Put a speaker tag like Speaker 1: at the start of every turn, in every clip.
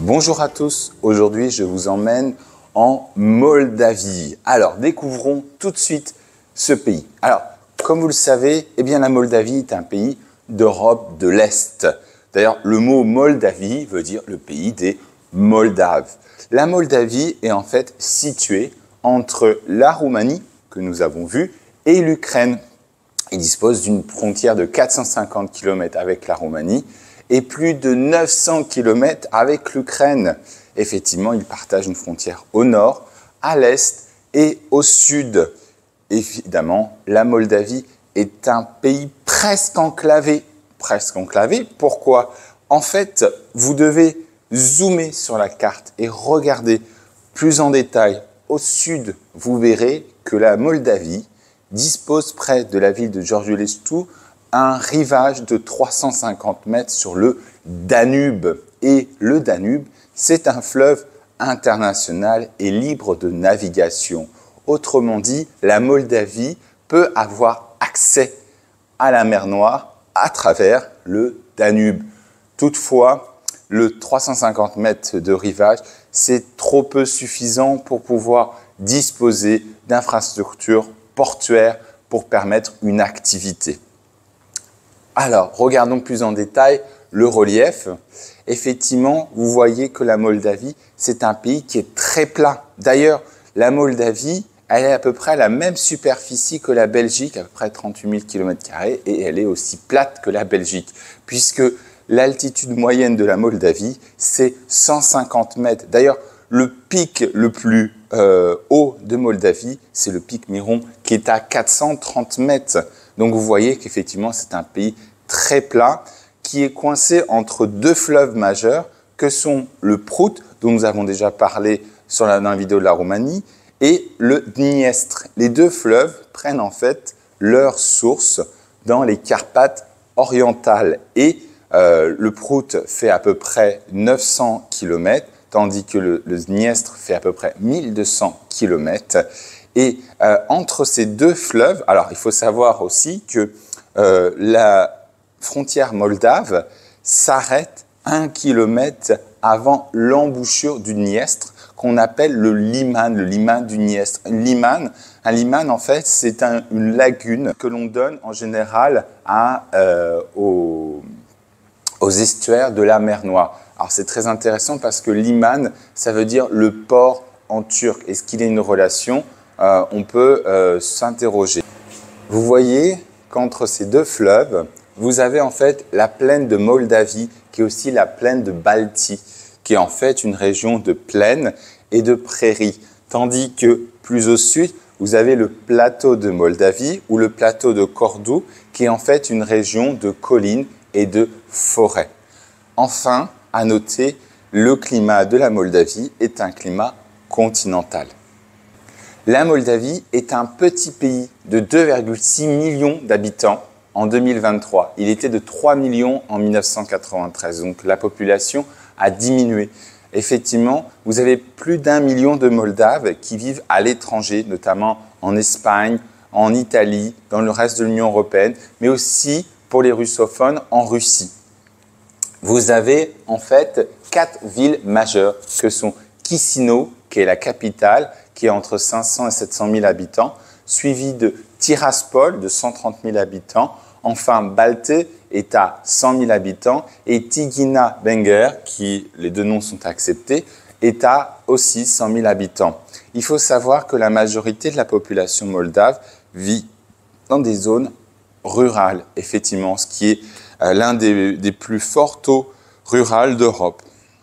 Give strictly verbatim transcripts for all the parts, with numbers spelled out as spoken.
Speaker 1: Bonjour à tous, aujourd'hui je vous emmène en Moldavie. Alors découvrons tout de suite ce pays. Alors comme vous le savez, eh bien, la Moldavie est un pays d'Europe de l'Est. D'ailleurs le mot Moldavie veut dire le pays des Moldaves. La Moldavie est en fait située entre la Roumanie que nous avons vue et l'Ukraine. Il dispose d'une frontière de quatre cent cinquante kilomètres avec la Roumanie et plus de neuf cents kilomètres avec l'Ukraine. Effectivement, ils partagent une frontière au nord, à l'est et au sud. Évidemment, la Moldavie est un pays presque enclavé. Presque enclavé, pourquoi? En fait, vous devez zoomer sur la carte et regarder plus en détail. Au sud, vous verrez que la Moldavie dispose près de la ville de Giurgiulești un rivage de trois cent cinquante mètres sur le Danube. Et le Danube, c'est un fleuve international et libre de navigation. Autrement dit, la Moldavie peut avoir accès à la mer Noire à travers le Danube. Toutefois, le trois cent cinquante mètres de rivage, c'est trop peu suffisant pour pouvoir disposer d'infrastructures portuaires pour permettre une activité. Alors, regardons plus en détail le relief. Effectivement, vous voyez que la Moldavie, c'est un pays qui est très plat. D'ailleurs, la Moldavie, elle est à peu près à la même superficie que la Belgique, à peu près trente-huit mille kilomètres carrés, et elle est aussi plate que la Belgique, puisque l'altitude moyenne de la Moldavie, c'est cent cinquante mètres. D'ailleurs, le pic le plus euh, haut de Moldavie, c'est le pic Miron, qui est à quatre cent trente mètres. Donc vous voyez qu'effectivement, c'est un pays très plat qui est coincé entre deux fleuves majeurs que sont le Prout, dont nous avons déjà parlé sur la, dans la vidéo de la Roumanie, et le Dniestre. Les deux fleuves prennent en fait leur source dans les Carpates orientales. Et euh, le Prout fait à peu près neuf cents kilomètres, tandis que le, le Dniestre fait à peu près mille deux cents kilomètres. Et euh, entre ces deux fleuves, alors il faut savoir aussi que euh, la frontière moldave s'arrête un kilomètre avant l'embouchure du Dniestre, qu'on appelle le liman, le liman du Dniestre. Un liman, un liman en fait, c'est un, une lagune que l'on donne en général à, euh, aux, aux estuaires de la mer Noire. Alors c'est très intéressant parce que liman, ça veut dire le port en turc. Est-ce qu'il y a une relation? Euh, on peut euh, s'interroger. Vous voyez qu'entre ces deux fleuves, vous avez en fait la plaine de Moldavie, qui est aussi la plaine de Balti, qui est en fait une région de plaine et de prairies. Tandis que plus au sud, vous avez le plateau de Moldavie ou le plateau de Cordu, qui est en fait une région de collines et de forêts. Enfin, à noter, le climat de la Moldavie est un climat continental. La Moldavie est un petit pays de deux virgule six millions d'habitants en deux mille vingt-trois. Il était de trois millions en mille neuf cent quatre-vingt-treize, donc la population a diminué. Effectivement, vous avez plus d'un million de Moldaves qui vivent à l'étranger, notamment en Espagne, en Italie, dans le reste de l'Union européenne, mais aussi pour les russophones en Russie. Vous avez en fait quatre villes majeures que sont Chisinau, qui est la capitale, qui est entre cinq cents et sept cent mille habitants, suivi de Tiraspol, de cent trente mille habitants. Enfin, Balte est à cent mille habitants et Tighina-Bénger, qui les deux noms sont acceptés, est à aussi cent mille habitants. Il faut savoir que la majorité de la population moldave vit dans des zones rurales, effectivement, ce qui est euh, l'un des, des plus forts taux ruraux d'Europe.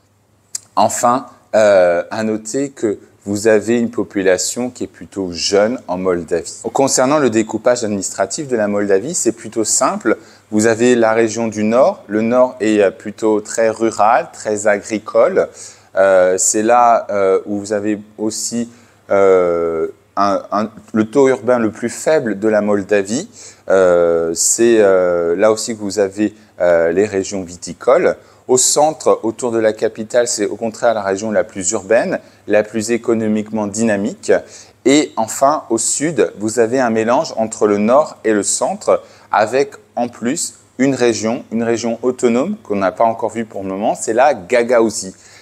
Speaker 1: Enfin, euh, à noter que vous avez une population qui est plutôt jeune en Moldavie. Concernant le découpage administratif de la Moldavie, c'est plutôt simple. Vous avez la région du Nord. Le Nord est plutôt très rural, très agricole. Euh, c'est là euh, où vous avez aussi euh, un, un, le taux urbain le plus faible de la Moldavie. Euh, c'est euh, là aussi que vous avez euh, les régions viticoles. Au centre, autour de la capitale, c'est au contraire la région la plus urbaine, la plus économiquement dynamique. Et enfin, au sud, vous avez un mélange entre le nord et le centre, avec en plus une région, une région autonome qu'on n'a pas encore vue pour le moment, c'est la Gagaouzie.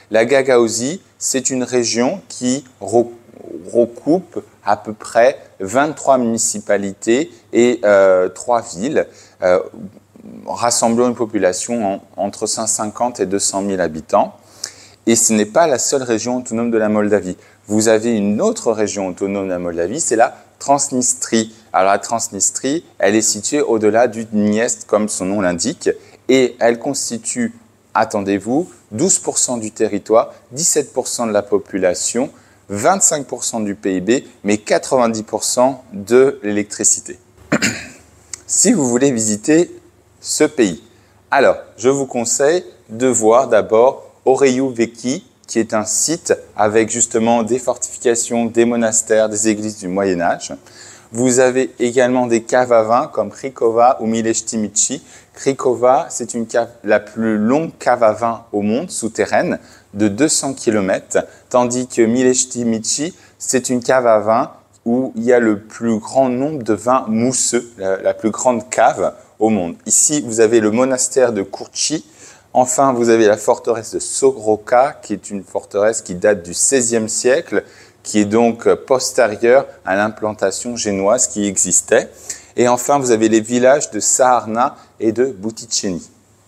Speaker 1: La Gagaouzie, c'est une région qui recoupe à peu près vingt-trois municipalités et euh, trois villes, euh, rassemblant une population en, entre cent cinquante et deux cent mille habitants. Et ce n'est pas la seule région autonome de la Moldavie. Vous avez une autre région autonome de la Moldavie, c'est la Transnistrie. Alors la Transnistrie, elle est située au-delà du Dniest, comme son nom l'indique, et elle constitue, attendez-vous, douze pour cent du territoire, dix-sept pour cent de la population, vingt-cinq pour cent du P I B, mais quatre-vingt-dix pour cent de l'électricité. Si vous voulez visiter ce pays, alors je vous conseille de voir d'abord Oreju Vechi, qui est un site avec justement des fortifications, des monastères, des églises du Moyen-Âge. Vous avez également des caves à vin comme Cricova ou Mileștimici. Cricova, c'est une cave, la plus longue cave à vin au monde, souterraine, de deux cents kilomètres, tandis que Mileștimici, c'est une cave à vin où il y a le plus grand nombre de vins mousseux, la, la plus grande cave au monde. Ici, vous avez le monastère de Curci. Enfin, vous avez la forteresse de Soroca, qui est une forteresse qui date du seizième siècle, qui est donc postérieure à l'implantation génoise qui existait. Et enfin, vous avez les villages de Saharna et de Buticeni.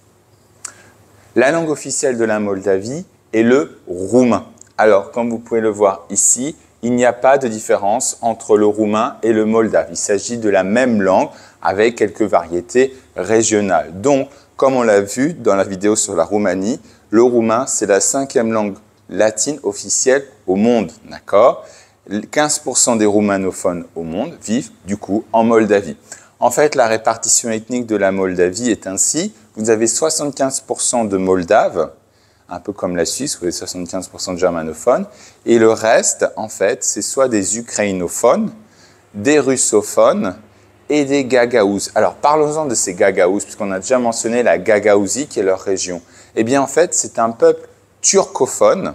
Speaker 1: La langue officielle de la Moldavie est le roumain. Alors, comme vous pouvez le voir ici, il n'y a pas de différence entre le roumain et le moldave. Il s'agit de la même langue avec quelques variétés régionales. Donc, comme on l'a vu dans la vidéo sur la Roumanie, le roumain, c'est la cinquième langue latine officielle au monde, d'accord ? quinze pour cent des roumanophones au monde vivent du coup en Moldavie. En fait, la répartition ethnique de la Moldavie est ainsi. Vous avez soixante-quinze pour cent de Moldaves, un peu comme la Suisse, vous avez soixante-quinze pour cent de germanophones, et le reste, en fait, c'est soit des ukrainophones, des russophones, et des Gagaouses. Alors, parlons-en de ces Gagaouses, puisqu'on a déjà mentionné la Gagaouzie, qui est leur région. Eh bien, en fait, c'est un peuple turcophone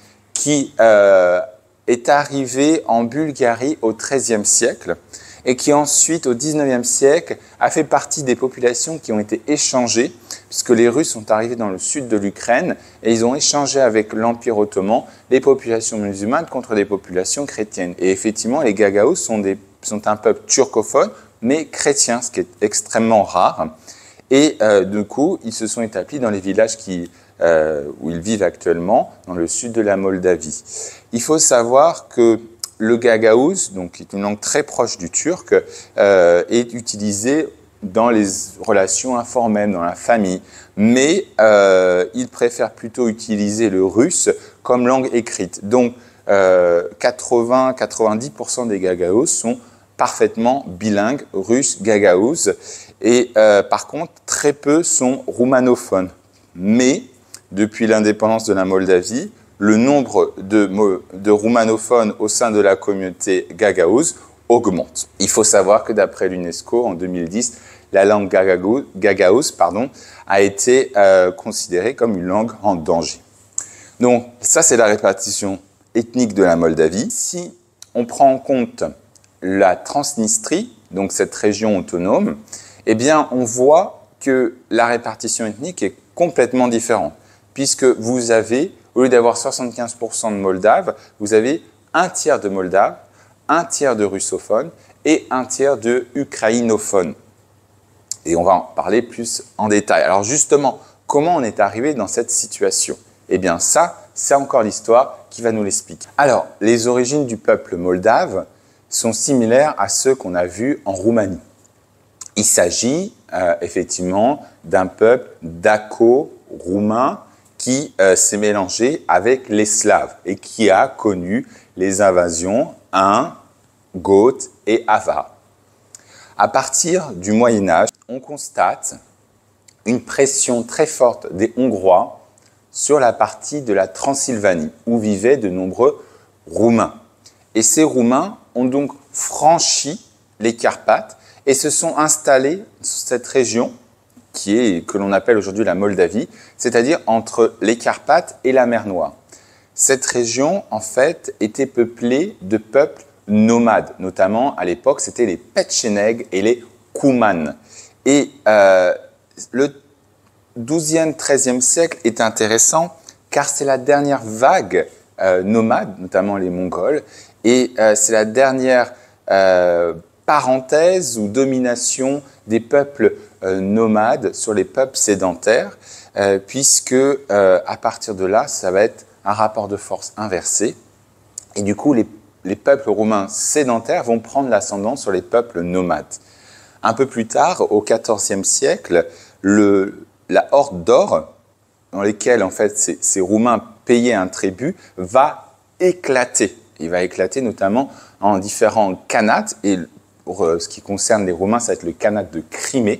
Speaker 1: qui euh, est arrivé en Bulgarie au treizième siècle et qui ensuite, au dix-neuvième siècle, a fait partie des populations qui ont été échangées, puisque les Russes sont arrivés dans le sud de l'Ukraine et ils ont échangé avec l'Empire ottoman les populations musulmanes contre des populations chrétiennes. Et effectivement, les Gagaouses sont, des, sont un peuple turcophone, mais chrétien, ce qui est extrêmement rare. Et euh, du coup, ils se sont établis dans les villages qui, euh, où ils vivent actuellement, dans le sud de la Moldavie. Il faut savoir que le gagaouz, donc, qui est une langue très proche du turc, euh, est utilisé dans les relations informelles, dans la famille. Mais euh, ils préfèrent plutôt utiliser le russe comme langue écrite. Donc, euh, quatre-vingts à quatre-vingt-dix pour cent des gagaouzes sont parfaitement bilingues, russe, gagaouze. Et euh, par contre, très peu sont roumanophones. Mais, depuis l'indépendance de la Moldavie, le nombre de, de roumanophones au sein de la communauté gagaouze augmente. Il faut savoir que d'après l'UNESCO, en deux mille dix, la langue gagaouze, gagaouze pardon, a été euh, considérée comme une langue en danger. Donc, ça, c'est la répartition ethnique de la Moldavie. Si on prend en compte la Transnistrie, donc cette région autonome, eh bien, on voit que la répartition ethnique est complètement différente, puisque vous avez, au lieu d'avoir soixante-quinze pour cent de Moldaves, vous avez un tiers de Moldaves, un tiers de russophones et un tiers de ukrainophones. Et on va en parler plus en détail. Alors justement, comment on est arrivé dans cette situation ? Eh bien ça, c'est encore l'histoire qui va nous l'expliquer. Alors, les origines du peuple moldave sont similaires à ceux qu'on a vus en Roumanie. Il s'agit euh, effectivement d'un peuple daco-roumain qui euh, s'est mélangé avec les Slaves et qui a connu les invasions huns, goths et avars. À partir du Moyen-Âge, on constate une pression très forte des Hongrois sur la partie de la Transylvanie, où vivaient de nombreux Roumains. Et ces Roumains ont donc franchi les Carpates et se sont installés sur cette région qui est, que l'on appelle aujourd'hui la Moldavie, c'est-à-dire entre les Carpates et la mer Noire. Cette région, en fait, était peuplée de peuples nomades, notamment à l'époque, c'était les Petchénègues et les Koumanes. Et euh, le douzième, treizième siècle est intéressant car c'est la dernière vague euh, nomade, notamment les Mongols, et euh, c'est la dernière euh, parenthèse ou domination des peuples euh, nomades sur les peuples sédentaires, euh, puisque euh, à partir de là, ça va être un rapport de force inversé, et du coup, les, les peuples roumains sédentaires vont prendre l'ascendant sur les peuples nomades. Un peu plus tard, au quatorzième siècle, le, la horde d'or, dans lesquels en fait ces, ces Roumains payaient un tribut, va éclater. Il va éclater notamment en différents khanates, et pour euh, ce qui concerne les Roumains, ça va être le khanat de Crimée.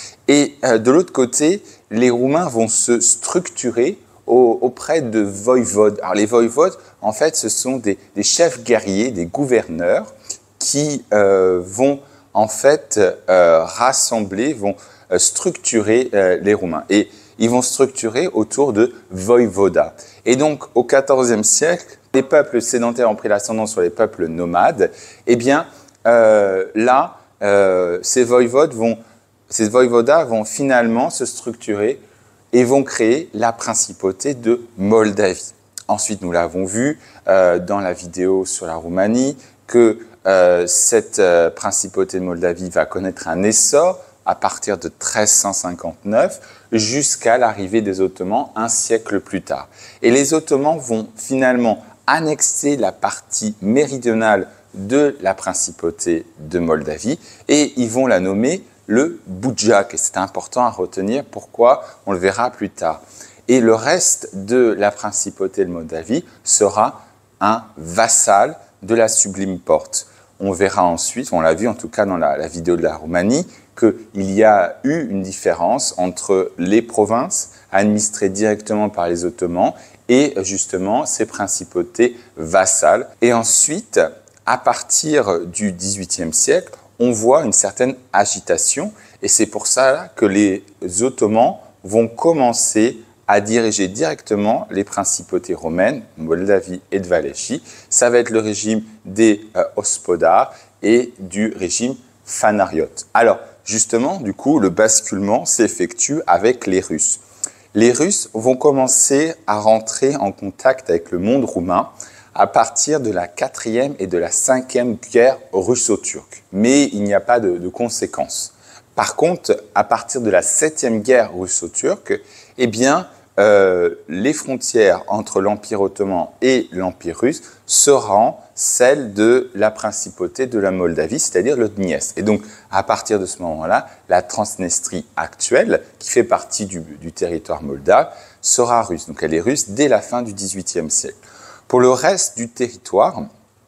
Speaker 1: Et euh, de l'autre côté, les Roumains vont se structurer au, auprès de voïvodes. Alors les voïvodes, en fait, ce sont des, des chefs guerriers, des gouverneurs qui euh, vont en fait euh, rassembler, vont euh, structurer euh, les Roumains. Et ils vont structurer autour de voïvodas. Et donc, au quatorzième siècle, les peuples sédentaires ont pris l'ascendant sur les peuples nomades. Eh bien, euh, là, euh, ces voïvodes vont, ces voïvodas vont finalement se structurer et vont créer la principauté de Moldavie. Ensuite, nous l'avons vu euh, dans la vidéo sur la Roumanie, que euh, cette euh, principauté de Moldavie va connaître un essor à partir de treize cent cinquante-neuf jusqu'à l'arrivée des Ottomans un siècle plus tard. Et les Ottomans vont finalement annexer la partie méridionale de la principauté de Moldavie et ils vont la nommer le Boudjak. Et c'est important à retenir, pourquoi on le verra plus tard. Et le reste de la principauté de Moldavie sera un vassal de la Sublime Porte. On verra ensuite, on l'a vu en tout cas dans la, la vidéo de la Roumanie, qu'il y a eu une différence entre les provinces administrées directement par les Ottomans et justement ces principautés vassales. Et ensuite, à partir du dix-huitième siècle, on voit une certaine agitation et c'est pour ça que les Ottomans vont commencer à diriger directement les principautés romaines, Moldavie et de Valéchie. Ça va être le régime des euh, Hospodars et du régime Phanariote. Alors, justement, du coup, le basculement s'effectue avec les Russes. Les Russes vont commencer à rentrer en contact avec le monde roumain à partir de la quatrième et de la cinquième guerre russo-turque. Mais il n'y a pas de, de conséquences. Par contre, à partir de la septième guerre russo-turque, eh bien, euh, les frontières entre l'Empire ottoman et l'Empire russe seront celles de la principauté de la Moldavie, c'est-à-dire le Dniestr. Et donc, à partir de ce moment-là, la Transnistrie actuelle, qui fait partie du, du territoire moldave, sera russe. Donc, elle est russe dès la fin du dix-huitième siècle. Pour le reste du territoire,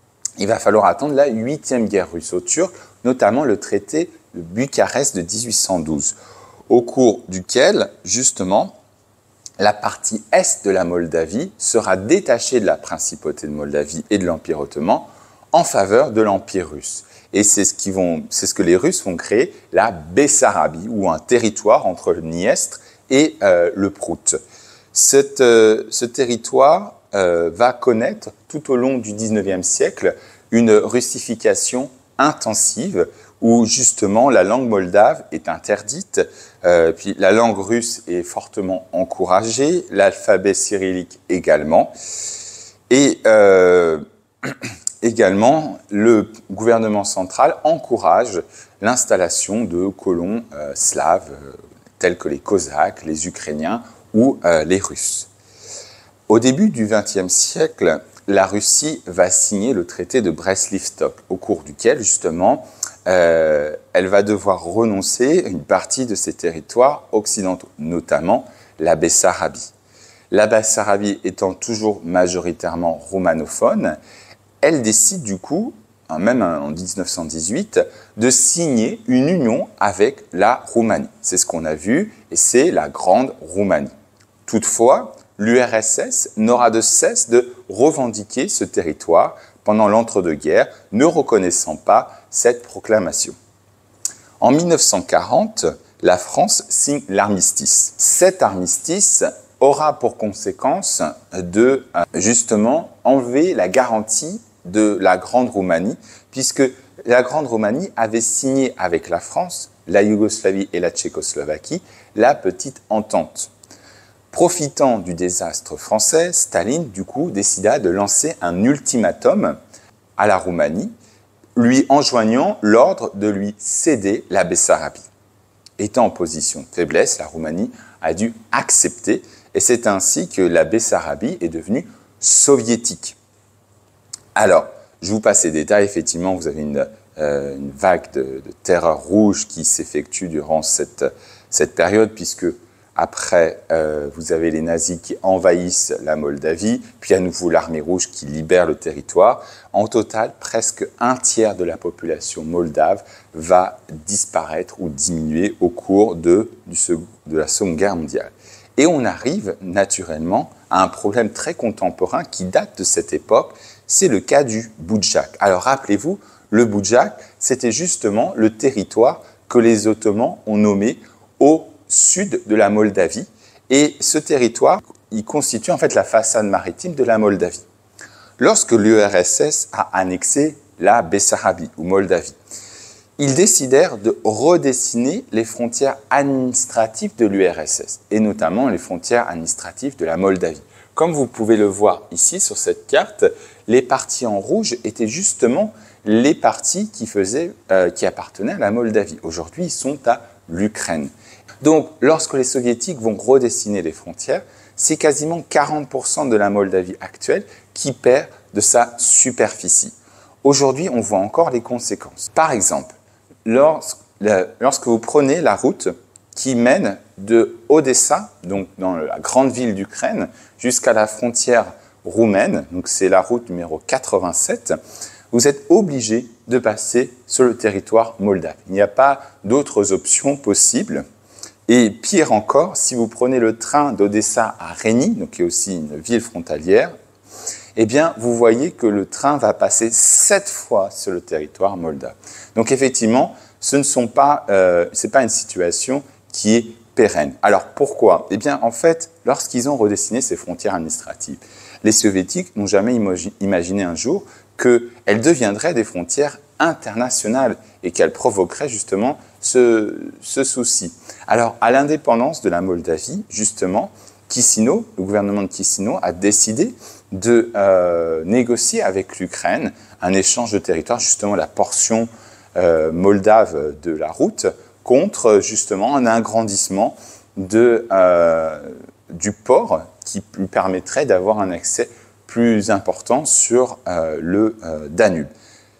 Speaker 1: il va falloir attendre la huitième guerre russo-turque, notamment le traité de Bucarest de dix-huit cent douze, au cours duquel, justement, la partie est de la Moldavie sera détachée de la principauté de Moldavie et de l'Empire ottoman en faveur de l'Empire russe. Et c'est ce, qui vont, c'est ce que les Russes vont créer, la Bessarabie, ou un territoire entre le Dniestr et euh, le Prout. Cette, euh, ce territoire euh, va connaître tout au long du dix-neuvième siècle une russification intensive où justement la langue moldave est interdite, euh, puis la langue russe est fortement encouragée, l'alphabet cyrillique également, et euh, également le gouvernement central encourage l'installation de colons euh, slaves euh, tels que les Cosaques, les Ukrainiens ou euh, les Russes. Au début du vingtième siècle, la Russie va signer le traité de Brest-Litovsk, au cours duquel, justement, euh, elle va devoir renoncer à une partie de ses territoires occidentaux, notamment la Bessarabie. La Bessarabie étant toujours majoritairement romanophone, elle décide du coup, même en dix-neuf cent dix-huit, de signer une union avec la Roumanie. C'est ce qu'on a vu, et c'est la Grande Roumanie. Toutefois, l'U R S S n'aura de cesse de revendiquer ce territoire pendant l'entre-deux-guerres, ne reconnaissant pas cette proclamation. En mille neuf cent quarante, la France signe l'armistice. Cet armistice aura pour conséquence de justement enlever la garantie de la Grande Roumanie, puisque la Grande Roumanie avait signé avec la France, la Yougoslavie et la Tchécoslovaquie la petite entente. Profitant du désastre français, Staline, du coup, décida de lancer un ultimatum à la Roumanie, lui enjoignant l'ordre de lui céder la Bessarabie. Étant en position de faiblesse, la Roumanie a dû accepter, et c'est ainsi que la Bessarabie est devenue soviétique. Alors, je vous passe les détails, effectivement, vous avez une, euh, une vague de, de terreur rouge qui s'effectue durant cette, cette période, puisque après, euh, vous avez les nazis qui envahissent la Moldavie, puis à nouveau l'armée rouge qui libère le territoire. En total, presque un tiers de la population moldave va disparaître ou diminuer au cours de, du, de la Seconde Guerre mondiale. Et on arrive naturellement à un problème très contemporain qui date de cette époque, c'est le cas du Boudjak. Alors rappelez-vous, le Boudjak, c'était justement le territoire que les Ottomans ont nommé au sud de la Moldavie, et ce territoire, il constitue en fait la façade maritime de la Moldavie. Lorsque l'U R S S a annexé la Bessarabie ou Moldavie, ils décidèrent de redessiner les frontières administratives de l'U R S S, et notamment les frontières administratives de la Moldavie. Comme vous pouvez le voir ici sur cette carte, les parties en rouge étaient justement les parties qui, faisaient, euh, qui appartenaient à la Moldavie. Aujourd'hui, ils sont à l'Ukraine. Donc, lorsque les soviétiques vont redessiner les frontières, c'est quasiment quarante pour cent de la Moldavie actuelle qui perd de sa superficie. Aujourd'hui, on voit encore les conséquences. Par exemple, lorsque, lorsque vous prenez la route qui mène de Odessa, donc dans la grande ville d'Ukraine, jusqu'à la frontière roumaine, donc c'est la route numéro quatre-vingt-sept, vous êtes obligé de passer sur le territoire moldave. Il n'y a pas d'autres options possibles. Et pire encore, si vous prenez le train d'Odessa à Reni, donc qui est aussi une ville frontalière, eh bien, vous voyez que le train va passer sept fois sur le territoire moldave. Donc effectivement, ce ne sont pas, euh, c'est pas une situation qui est pérenne. Alors pourquoi ? Eh bien, en fait, lorsqu'ils ont redessiné ces frontières administratives, les soviétiques n'ont jamais imaginé un jour qu'elles deviendraient des frontières internationales et qu'elles provoqueraient justement ce, ce souci. Alors, à l'indépendance de la Moldavie, justement, Chisinau, le gouvernement de Chisinau, a décidé de euh, négocier avec l'Ukraine un échange de territoire, justement la portion euh, moldave de la route, contre justement un agrandissement de, euh, du port qui lui permettrait d'avoir un accès plus important sur euh, le euh, Danube.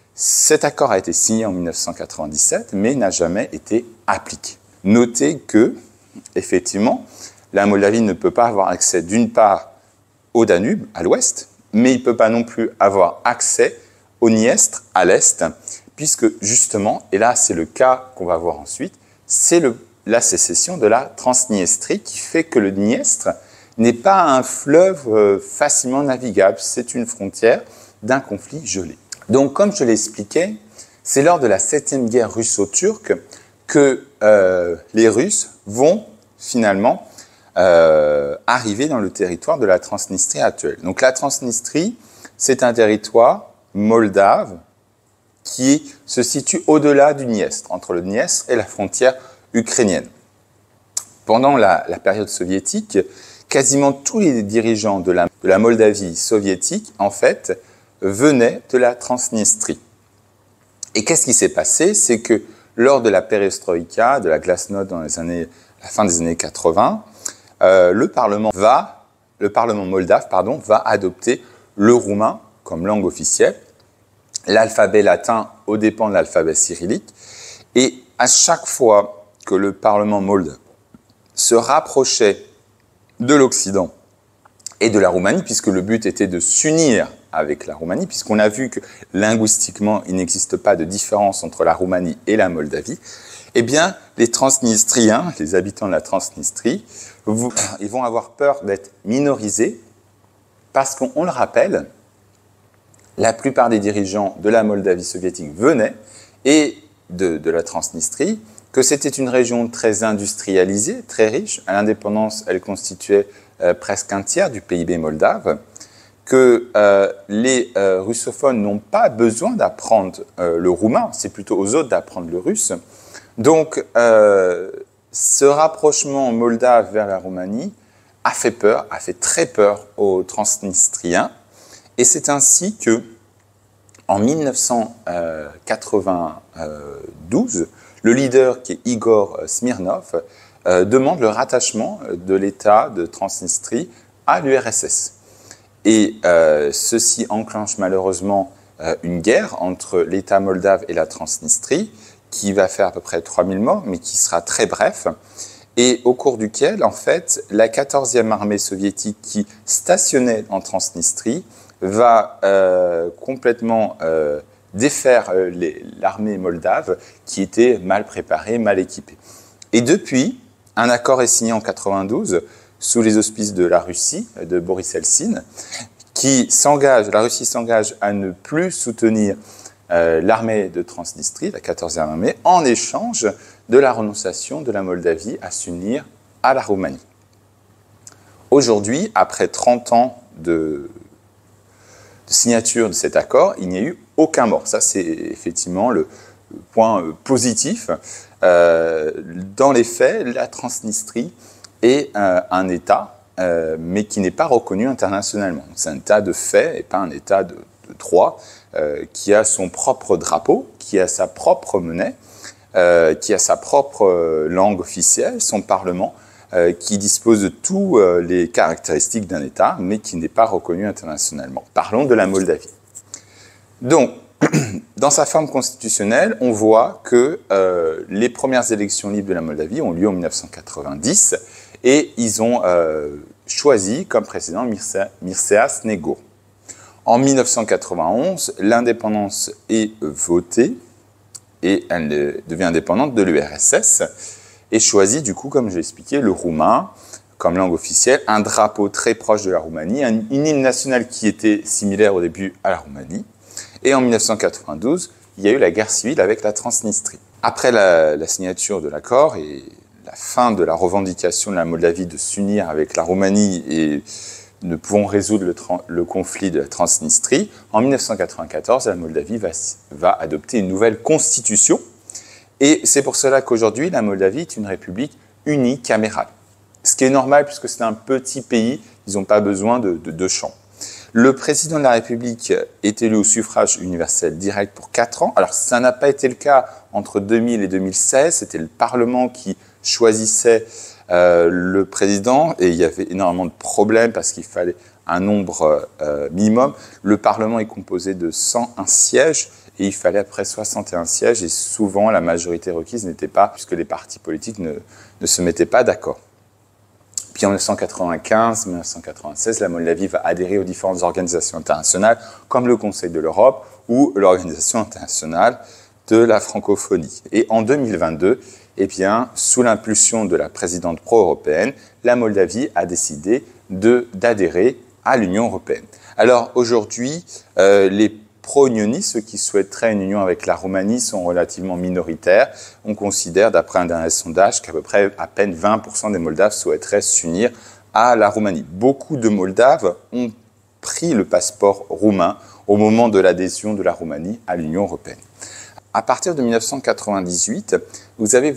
Speaker 1: Cet accord a été signé en mille neuf cent quatre-vingt-dix-sept, mais n'a jamais été appliqué. Notez que, effectivement, la Moldavie ne peut pas avoir accès d'une part au Danube, à l'ouest, mais il ne peut pas non plus avoir accès au Dniestre, à l'est, puisque justement, et là c'est le cas qu'on va voir ensuite, c'est le, la sécession de la Transnistrie qui fait que le Dniestre n'est pas un fleuve euh, facilement navigable, c'est une frontière d'un conflit gelé. Donc, comme je l'expliquais, c'est lors de la septième guerre russo-turque que euh, les Russes vont finalement euh, arriver dans le territoire de la Transnistrie actuelle. Donc, la Transnistrie, c'est un territoire moldave qui se situe au-delà du Dniestre, entre le Dniestre et la frontière ukrainienne. Pendant la, la période soviétique, quasiment tous les dirigeants de la, de la Moldavie soviétique, en fait, venaient de la Transnistrie. Et qu'est-ce qui s'est passé ? C'est que lors de la perestroïka, de la glasnost dans les années, la fin des années quatre-vingts, euh, le Parlement va, le Parlement moldave, pardon, va adopter le roumain comme langue officielle, l'alphabet latin aux dépens de l'alphabet cyrillique, et à chaque fois que le Parlement moldave se rapprochait de l'Occident et de la Roumanie, puisque le but était de s'unir avec la Roumanie, puisqu'on a vu que linguistiquement, il n'existe pas de différence entre la Roumanie et la Moldavie, eh bien, les Transnistriens, les habitants de la Transnistrie, vous, ils vont avoir peur d'être minorisés, parce qu'on le rappelle, la plupart des dirigeants de la Moldavie soviétique venaient, et de, de la Transnistrie, que c'était une région très industrialisée, très riche. À l'indépendance, elle constituait euh, presque un tiers du P I B moldave, que euh, les euh, russophones n'ont pas besoin d'apprendre euh, le roumain, c'est plutôt aux autres d'apprendre le russe. Donc, euh, ce rapprochement moldave vers la Roumanie a fait peur, a fait très peur aux Transnistriens. Et c'est ainsi que, en mille neuf cent quatre-vingt-douze, le leader qui est Igor Smirnov euh, demande le rattachement de l'État de Transnistrie à l'U R S S. Et euh, ceci enclenche malheureusement euh, une guerre entre l'État moldave et la Transnistrie, qui va faire à peu près trois mille morts, mais qui sera très bref, et au cours duquel, en fait, la quatorzième armée soviétique qui stationnait en Transnistrie va euh, complètement euh, défaire euh, l'armée moldave, qui était mal préparée, mal équipée. Et depuis, un accord est signé en quatre-vingt-douze, sous les auspices de la Russie, de Boris Eltsine, qui s'engage, la Russie s'engage à ne plus soutenir euh, l'armée de Transnistrie, la quatorzième armée, en échange de la renonciation de la Moldavie à s'unir à la Roumanie. Aujourd'hui, après trente ans de, de signature de cet accord, il n'y a eu aucun mort. Ça, c'est effectivement le, le point euh, positif. Euh, dans les faits, la Transnistrie est euh, un État, euh, mais qui n'est pas reconnu internationalement. C'est un État de fait et pas un État de, de droit, euh, qui a son propre drapeau, qui a sa propre monnaie, euh, qui a sa propre euh, langue officielle, son parlement, euh, qui dispose de tous euh, les caractéristiques d'un État, mais qui n'est pas reconnu internationalement. Parlons de la Moldavie. Donc, dans sa forme constitutionnelle, on voit que euh, les premières élections libres de la Moldavie ont lieu en mille neuf cent quatre-vingt-dix, et ils ont euh, choisi comme président Mircea, Mircea Snego. En mille neuf cent quatre-vingt-onze, l'indépendance est votée et elle devient indépendante de l'U R S S et choisit du coup, comme je l'ai expliqué, le roumain comme langue officielle, un drapeau très proche de la Roumanie, un, une hymne nationale qui était similaire au début à la Roumanie. Et en mille neuf cent quatre-vingt-douze, il y a eu la guerre civile avec la Transnistrie. Après la, la signature de l'accord et la fin de la revendication de la Moldavie de s'unir avec la Roumanie et ne pouvant résoudre le, le conflit de la Transnistrie, en mille neuf cent quatre-vingt-quatorze, la Moldavie va, va adopter une nouvelle constitution. Et c'est pour cela qu'aujourd'hui, la Moldavie est une république unicamérale. Ce qui est normal puisque c'est un petit pays, ils n'ont pas besoin de deux chambres. Le président de la République est élu au suffrage universel direct pour quatre ans. Alors, ça n'a pas été le cas entre deux mille et deux mille seize. C'était le Parlement qui choisissait euh, le président et il y avait énormément de problèmes parce qu'il fallait un nombre euh, minimum. Le Parlement est composé de cent un sièges et il fallait après soixante et un sièges et souvent la majorité requise n'était pas, puisque les partis politiques ne, ne se mettaient pas d'accord. Puis en mille neuf cent quatre-vingt-quinze, mille neuf cent quatre-vingt-seize, la Moldavie va adhérer aux différentes organisations internationales, comme le Conseil de l'Europe ou l'Organisation internationale de la francophonie. Et en deux mille vingt-deux, eh bien, sous l'impulsion de la présidente pro-européenne, la Moldavie a décidé de, d'adhérer à l'Union européenne. Alors aujourd'hui, euh, les pro-unionistes, ceux qui souhaiteraient une union avec la Roumanie, sont relativement minoritaires. On considère, d'après un dernier sondage, qu'à peu près à peine vingt pour cent des Moldaves souhaiteraient s'unir à la Roumanie. Beaucoup de Moldaves ont pris le passeport roumain au moment de l'adhésion de la Roumanie à l'Union européenne. À partir de mille neuf cent quatre-vingt-dix-huit, vous avez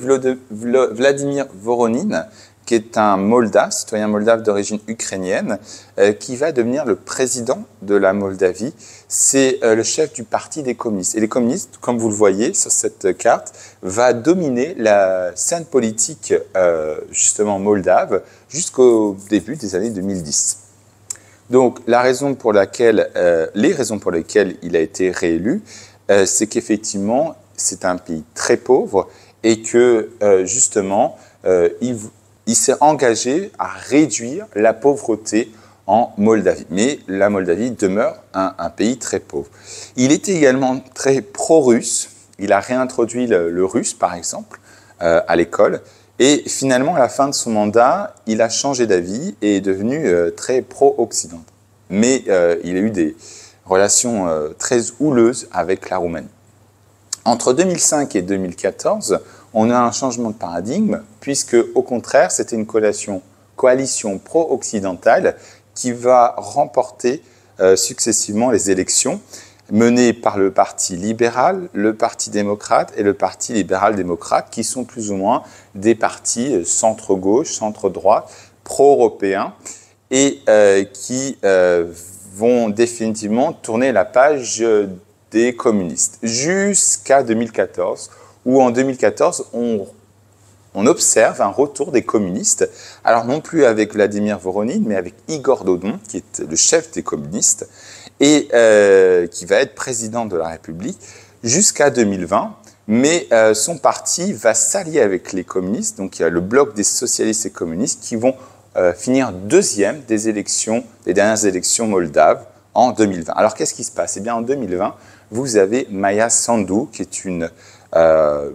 Speaker 1: Vladimir Voronin, qui est un Moldave, citoyen moldave d'origine ukrainienne, euh, qui va devenir le président de la Moldavie. C'est euh, le chef du parti des communistes. Et les communistes, comme vous le voyez sur cette carte, va dominer la scène politique euh, justement moldave jusqu'au début des années deux mille dix. Donc la raison pour laquelle, euh, les raisons pour lesquelles il a été réélu, euh, c'est qu'effectivement c'est un pays très pauvre et que euh, justement euh, il Il s'est engagé à réduire la pauvreté en Moldavie. Mais la Moldavie demeure un, un pays très pauvre. Il était également très pro-russe. Il a réintroduit le, le russe, par exemple, euh, à l'école. Et finalement, à la fin de son mandat, il a changé d'avis et est devenu euh, très pro-occidental. Mais euh, il a eu des relations euh, très houleuses avec la Roumanie. Entre deux mille cinq et deux mille quatorze, on a un changement de paradigme, puisque, au contraire, c'était une coalition, coalition pro-occidentale qui va remporter euh, successivement les élections, menées par le Parti libéral, le Parti démocrate et le Parti libéral-démocrate, qui sont plus ou moins des partis centre-gauche, centre-droite, pro-européens et euh, qui euh, vont définitivement tourner la page des communistes jusqu'à deux mille quatorze, où en deux mille quatorze, on, on observe un retour des communistes, alors non plus avec Vladimir Voronin, mais avec Igor Dodon, qui est le chef des communistes, et euh, qui va être président de la République jusqu'à deux mille vingt, mais euh, son parti va s'allier avec les communistes, donc il y a le bloc des socialistes et communistes qui vont euh, finir deuxième des élections, des dernières élections moldaves en deux mille vingt. Alors qu'est-ce qui se passe? Eh bien en deux mille vingt, vous avez Maia Sandu, qui est une, euh,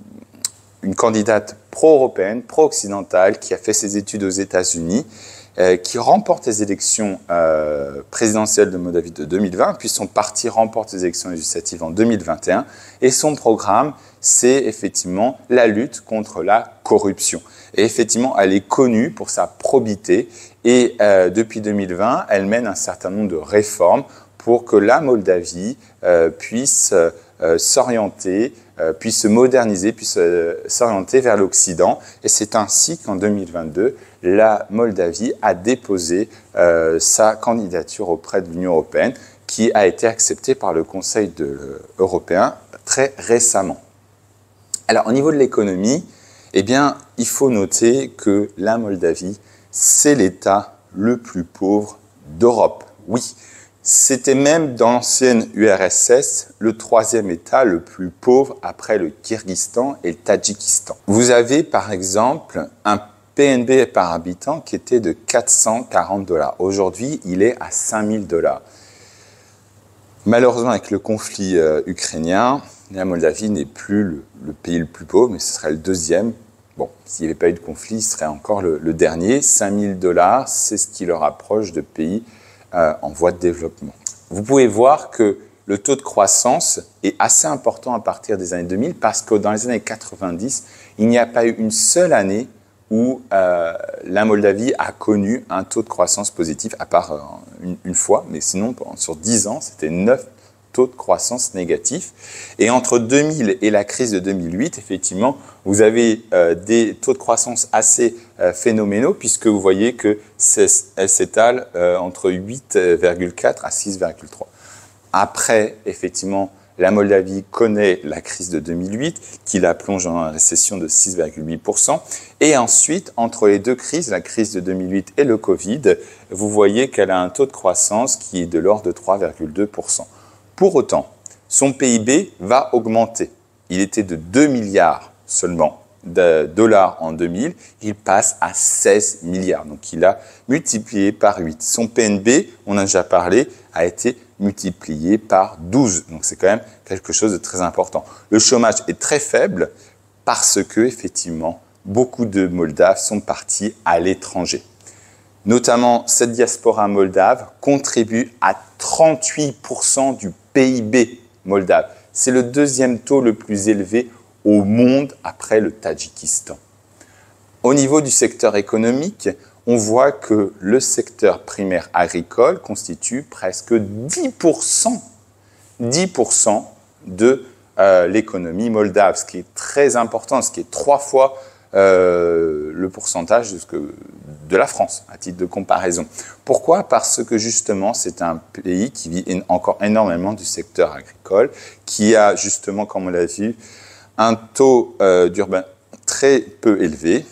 Speaker 1: une candidate pro-européenne, pro-occidentale, qui a fait ses études aux États-Unis, euh, qui remporte les élections euh, présidentielles de Moldavie de deux mille vingt, puis son parti remporte les élections législatives en deux mille vingt et un, et son programme, c'est effectivement la lutte contre la corruption. Et effectivement, elle est connue pour sa probité, et euh, depuis deux mille vingt, elle mène un certain nombre de réformes pour que la Moldavie euh, puisse euh, s'orienter, euh, puisse se moderniser, puisse euh, s'orienter vers l'Occident. Et c'est ainsi qu'en deux mille vingt-deux, la Moldavie a déposé euh, sa candidature auprès de l'Union européenne, qui a été acceptée par le Conseil de, euh, européen très récemment. Alors, au niveau de l'économie, eh bien, il faut noter que la Moldavie, c'est l'État le plus pauvre d'Europe. Oui. C'était même dans l'ancienne U R S S le troisième État le plus pauvre après le Kyrgyzstan et le Tadjikistan. Vous avez par exemple un P N B par habitant qui était de quatre cent quarante dollars. Aujourd'hui, il est à cinq mille dollars. Malheureusement, avec le conflit euh, ukrainien, la Moldavie n'est plus le, le pays le plus pauvre, mais ce serait le deuxième. Bon, s'il n'y avait pas eu de conflit, ce serait encore le, le dernier. cinq mille dollars, c'est ce qui le rapproche de pays Euh, en voie de développement. Vous pouvez voir que le taux de croissance est assez important à partir des années deux mille parce que dans les années quatre-vingt-dix, il n'y a pas eu une seule année où euh, la Moldavie a connu un taux de croissance positif, à part euh, une, une fois, mais sinon sur dix ans, c'était neuf taux de croissance négatifs. Et entre deux mille et la crise de deux mille huit, effectivement, vous avez euh, des taux de croissance assez euh, phénoménaux, puisque vous voyez qu'elle s'étale euh, entre huit virgule quatre à six virgule trois. Après, effectivement, la Moldavie connaît la crise de deux mille huit, qui la plonge dans une récession de six virgule huit pour cent. Et ensuite, entre les deux crises, la crise de deux mille huit et le Covid, vous voyez qu'elle a un taux de croissance qui est de l'ordre de trois virgule deux pour cent. Pour autant, son P I B va augmenter. Il était de deux milliards seulement de dollars en deux mille, il passe à seize milliards. Donc il a multiplié par huit. Son P N B, on a déjà parlé, a été multiplié par douze. Donc c'est quand même quelque chose de très important. Le chômage est très faible parce que, effectivement, beaucoup de Moldaves sont partis à l'étranger. Notamment, cette diaspora moldave contribue à trente-huit pour cent du P I B moldave. C'est le deuxième taux le plus élevé au monde après le Tadjikistan. Au niveau du secteur économique, on voit que le secteur primaire agricole constitue presque dix pour cent, dix pour cent de euh, l'économie moldave, ce qui est très important, ce qui est trois fois Euh, le pourcentage de, ce que, de la France, à titre de comparaison. Pourquoi? Parce que justement, c'est un pays qui vit en, encore énormément du secteur agricole, qui a justement, comme on l'a vu, un taux euh, d'urbain très peu élevé,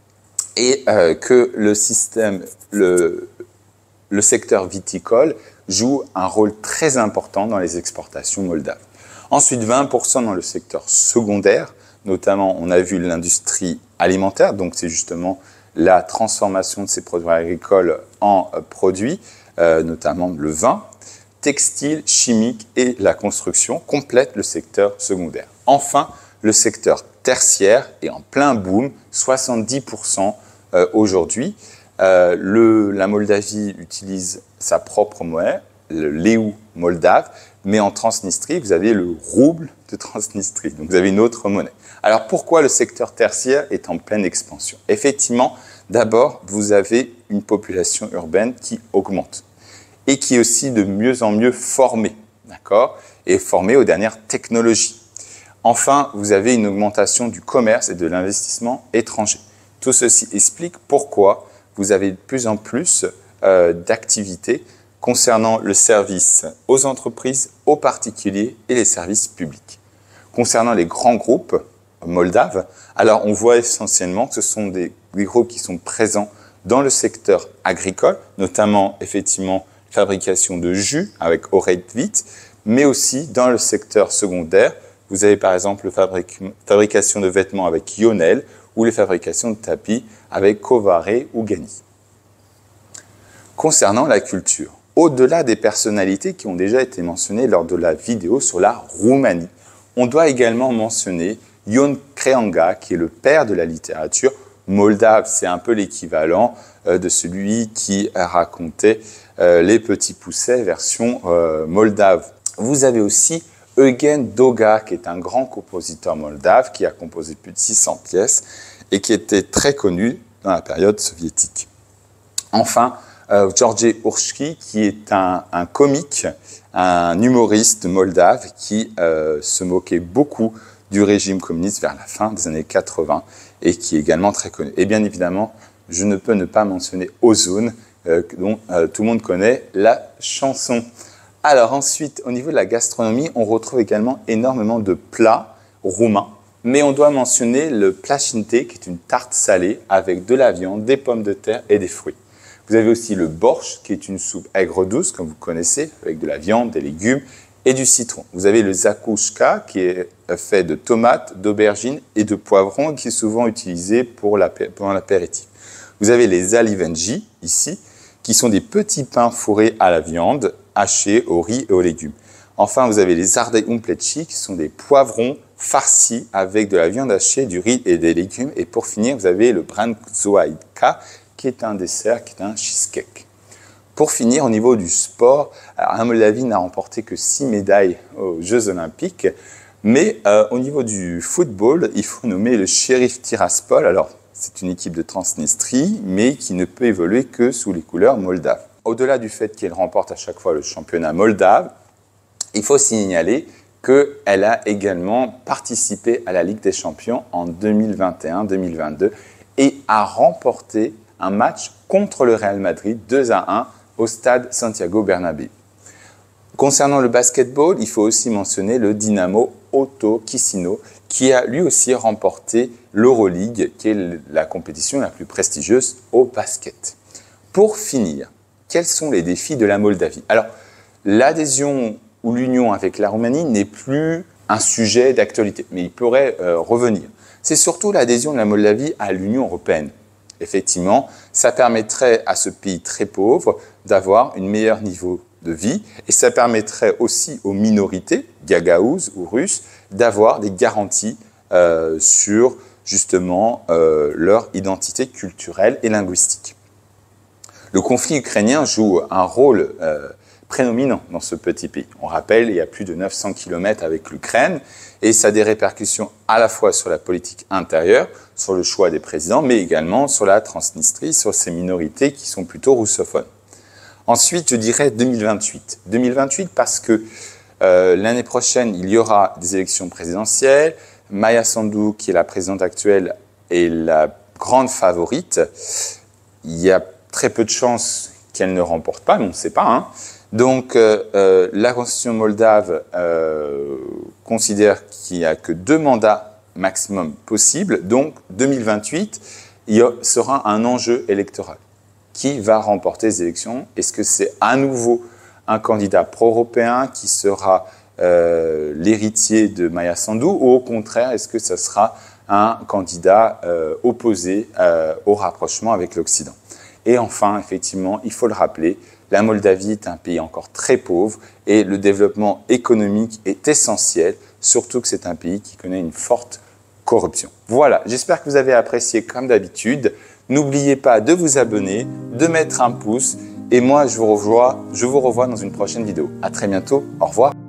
Speaker 1: et euh, que le système, le, le secteur viticole joue un rôle très important dans les exportations moldaves. Ensuite, vingt pour cent dans le secteur secondaire, notamment, on a vu l'industrie alimentaire, donc c'est justement la transformation de ces produits agricoles en euh, produits, euh, notamment le vin, textile, chimique et la construction complètent le secteur secondaire. Enfin, le secteur tertiaire est en plein boom, soixante-dix pour cent euh, aujourd'hui. Euh, le, la Moldavie utilise sa propre monnaie, le leu moldave, mais en Transnistrie, vous avez le rouble de Transnistrie, donc vous avez une autre monnaie. Alors pourquoi le secteur tertiaire est en pleine expansion? Effectivement, d'abord, vous avez une population urbaine qui augmente et qui est aussi de mieux en mieux formée, d'accord, et formée aux dernières technologies. Enfin, vous avez une augmentation du commerce et de l'investissement étranger. Tout ceci explique pourquoi vous avez de plus en plus euh, d'activités concernant le service aux entreprises, aux particuliers et les services publics. Concernant les grands groupes moldaves, alors on voit essentiellement que ce sont des, des groupes qui sont présents dans le secteur agricole, notamment effectivement fabrication de jus avec Oretvit, mais aussi dans le secteur secondaire. Vous avez par exemple la fabric fabrication de vêtements avec Yonel ou les fabrications de tapis avec Kovare ou Gani. Concernant la culture, au-delà des personnalités qui ont déjà été mentionnées lors de la vidéo sur la Roumanie, on doit également mentionner Ion Creanga, qui est le père de la littérature moldave. C'est un peu l'équivalent euh, de celui qui racontait euh, Les Petits Poucets version euh, moldave. Vous avez aussi Eugen Doga, qui est un grand compositeur moldave, qui a composé plus de six cents pièces et qui était très connu dans la période soviétique. Enfin, euh, George Urshki, qui est un, un comique, un humoriste moldave qui euh, se moquait beaucoup du régime communiste vers la fin des années quatre-vingts et qui est également très connu. Et bien évidemment, je ne peux ne pas mentionner Ozone, euh, dont euh, tout le monde connaît la chanson. Alors ensuite, au niveau de la gastronomie, on retrouve également énormément de plats roumains, mais on doit mentionner le plashinte, qui est une tarte salée avec de la viande, des pommes de terre et des fruits. Vous avez aussi le borsch, qui est une soupe aigre-douce, comme vous connaissez, avec de la viande, des légumes et du citron. Vous avez le zakouchka, qui est fait de tomates, d'aubergines et de poivrons, qui est souvent utilisé pour l'apéritif. Vous avez les alivenji, ici, qui sont des petits pains fourrés à la viande, hachés au riz et aux légumes. Enfin, vous avez les ardei umpleci, qui sont des poivrons farcis avec de la viande hachée, du riz et des légumes. Et pour finir, vous avez le branzoaïka, qui est un dessert, qui est un cheesecake. Pour finir, au niveau du sport, la Moldavie n'a remporté que six médailles aux Jeux Olympiques, mais euh, au niveau du football, il faut nommer le Sheriff Tiraspol. Alors, c'est une équipe de Transnistrie, mais qui ne peut évoluer que sous les couleurs moldaves. Au-delà du fait qu'elle remporte à chaque fois le championnat moldave, il faut signaler qu'elle a également participé à la Ligue des Champions en deux mille vingt et un deux mille vingt-deux et a remporté un match contre le Real Madrid deux à un au stade Santiago Bernabéu. Concernant le basketball, il faut aussi mentionner le Dynamo Otto Chisinau qui a lui aussi remporté l'Euroleague, qui est la compétition la plus prestigieuse au basket. Pour finir, quels sont les défis de la Moldavie? Alors, l'adhésion ou l'union avec la Roumanie n'est plus un sujet d'actualité, mais il pourrait euh, revenir. C'est surtout l'adhésion de la Moldavie à l'Union européenne. Effectivement, ça permettrait à ce pays très pauvre d'avoir un meilleur niveau de vie et ça permettrait aussi aux minorités, gagaouses ou russes, d'avoir des garanties euh, sur justement euh, leur identité culturelle et linguistique. Le conflit ukrainien joue un rôle euh, prédominant dans ce petit pays. On rappelle, il y a plus de neuf cents kilomètres avec l'Ukraine et ça a des répercussions à la fois sur la politique intérieure, sur le choix des présidents, mais également sur la Transnistrie, sur ces minorités qui sont plutôt russophones. Ensuite, je dirais deux mille vingt-huit. deux mille vingt-huit parce que euh, l'année prochaine, il y aura des élections présidentielles. Maia Sandu, qui est la présidente actuelle, est la grande favorite. Il y a très peu de chances qu'elle ne remporte pas, mais on ne sait pas. Hein. Donc, euh, euh, la Constitution moldave euh, considère qu'il n'y a que deux mandats maximum possibles. Donc, deux mille vingt-huit, il y a, sera un enjeu électoral. Qui va remporter les élections? Est-ce que c'est à nouveau un candidat pro-européen qui sera euh, l'héritier de Maia Sandu ou au contraire, est-ce que ce sera un candidat euh, opposé euh, au rapprochement avec l'Occident? Et enfin, effectivement, il faut le rappeler, la Moldavie est un pays encore très pauvre et le développement économique est essentiel, surtout que c'est un pays qui connaît une forte corruption. Voilà, j'espère que vous avez apprécié comme d'habitude. N'oubliez pas de vous abonner, de mettre un pouce et moi je vous revois, je vous revois dans une prochaine vidéo. À très bientôt, au revoir.